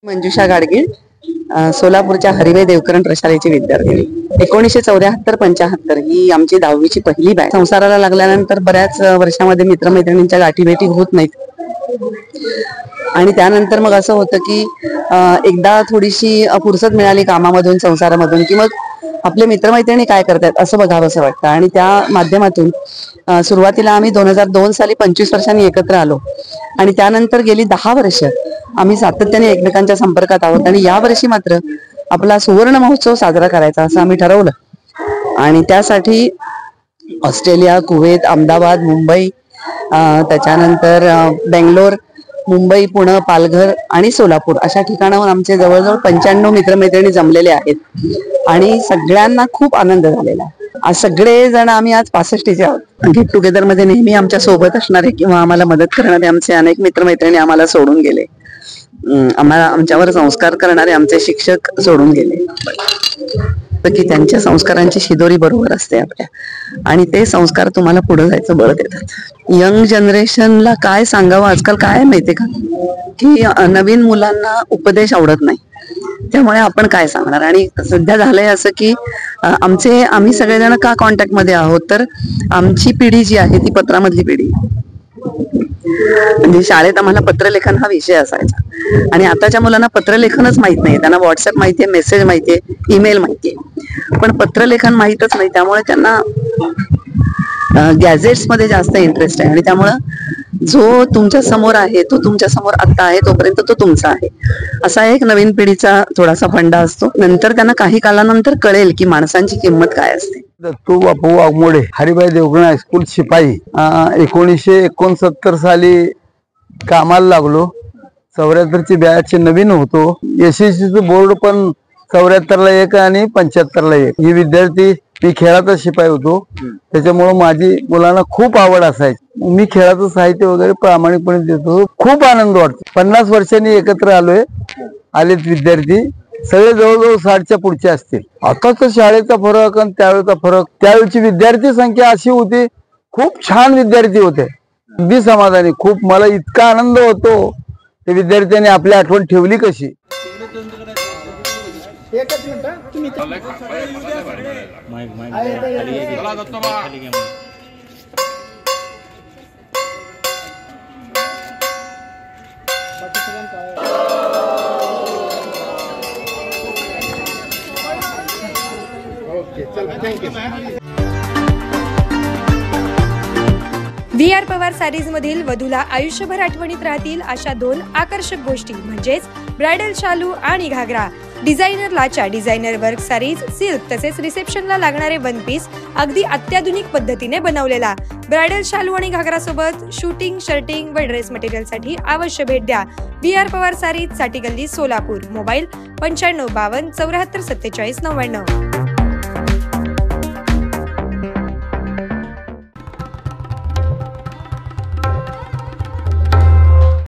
मंजुषा गाडगीळ, सोलापूरच्या हरिभाई देवकरण प्रशालेची विद्यार्थिनी। 1974-75 ही आमची 10वीची पहिली बॅच। संसाराला लागल्यानंतर बऱ्याच वर्षामध्ये मित्रमैत्रिणींच्या गाठीभेटी होत नाहीत आणि त्यानंतर मग असं होतं की एकदा थोडीशी फुरसत मिळाली कामामधून, संसारामधून, की मग आपले मित्रमैत्रिणी काय करतात असं बघावंसं वाटतं आणि त्या माध्यमातून सुरुवातीला आम्ही 2002 साली 25 वर्षांनी एकत्र आलो आणि त्यानंतर गेली 10 वर्ष आम्ही सातत्याने एकमेकांच्या संपर्कात आहोत आणि या वर्षी मात्र आपला सुवर्ण महोत्सव साजरा करायचा असं आम्ही ठरवलं आणि त्यासाठी ऑस्ट्रेलिया, कुवेत, अहमदाबाद, मुंबई, त्याच्यानंतर बेंगलोर, मुंबई, पुणे, पालघर आणि सोलापूर अशा ठिकाणाहून आमचे जवळजवळ 95 मित्रमैत्रिणी जमलेले आहेत आणि सगळ्यांना खूप आनंद झालेला आहे। आज सगळे जण आम्ही आज 65चे आहोत। गेट टुगेदर मध्ये नेहमी आमच्या सोबत असणारे किंवा आम्हाला मदत करणारे आमचे अनेक मित्रमैत्रिणी आम्हाला सोडून गेले, आमच्यावर संस्कार करणारे आमचे शिक्षक सोडून गेले, की त्यांच्या संस्कारांची शिदोरी बरोबर असते आपल्या आणि ते संस्कार तुम्हाला पुढे जायचं बळ देतात। यंग जनरेशनला काय सांगावं, आजकाल काय माहितीये का की नवीन मुलांना उपदेश आवडत नाही, त्यामुळे आपण काय सांगणार। आणि सध्या झालंय असं की आम्ही सगळेजण का कॉन्टॅक्ट मध्ये आहोत तर आमची पिढी जी आहे ती पत्रामधली पिढी, म्हणजे शाळेत आम्हाला पत्रलेखन हा विषय असायचा आणि आताच्या मुलांना पत्रलेखनच माहित नाही, त्यांना व्हॉट्सअप माहितीये, मेसेज माहितीये, ईमेल माहितीये, पण पत्रलेखन माहितच नाही। त्यामुळे त्यांना गॅजेट्स मध्ये जास्त इंटरेस्ट आहे आणि त्यामुळं जो तुमच्या समोर आहे तो तुमच्या समोर आता आहे तोपर्यंत तो तुमचा आहे असा एक नवीन पिढीचा थोडासा फंडा असतो। नंतर त्यांना काही कालानंतर कळेल की माणसांची किंमत काय असते। दत्तू बापू वाघमोडे, हरिभाई देवकरण हायस्कूल शिपाई। 1969 साली कामाला लागलो, 74ची बॅच नवीन होतो। एसएससीचं बोर्ड पण 74ला 1 आणि 75ला 1। ही विद्यार्थी मी खेळाचा शिपाई होतो, त्याच्यामुळे माझी मुलांना खूप आवड असायची। मी खेळाचं साहित्य वगैरे प्रामाणिकपणे देतो, खूप आनंद वाटतो। 50 वर्षांनी एकत्र आलेत विद्यार्थी, सगळे जवळजवळ 60च्या पुढचे असतील। आताच शाळेचा फरक आणि त्यावेळेचा फरक, त्यावेळची विद्यार्थी संख्या अशी होती, खूप छान विद्यार्थी होते, अगदी समाधानी। खूप मला इतका आनंद होतो त्या विद्यार्थ्यांनी आपली आठवण ठेवली कशी। VR पवार सारीज मधील वधूला आयुष्यभर आठवणीत राहतील अशा 2 आकर्षक गोष्टी म्हणजेच ब्रायडल शालू आणि घागरा। डिझायनर लाचा, डिझायनर वर्क सारीज, सिल्क तसेच रिसेप्शनला लागणारे वन पीस अगदी अत्याधुनिक पद्धतीने बनवलेला ब्रायडल शालू आणि घागरा सोबत शूटिंग, शर्टिंग व ड्रेस मटेरियल साठी अवश्य भेट द्या। VR पवार सारीज, साठी गल्ली, सोलापूर। मोबाईल 9552 74 47 99।